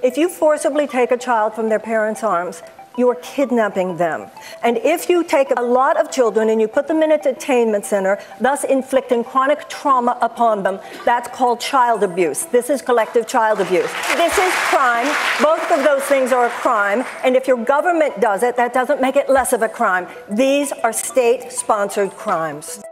If you forcibly take a child from their parents' arms, you are kidnapping them. And if you take a lot of children and you put them in a detainment center, thus inflicting chronic trauma upon them, that's called child abuse. This is collective child abuse. This is crime. Both of those things are a crime. And if your government does it, that doesn't make it less of a crime. These are state-sponsored crimes.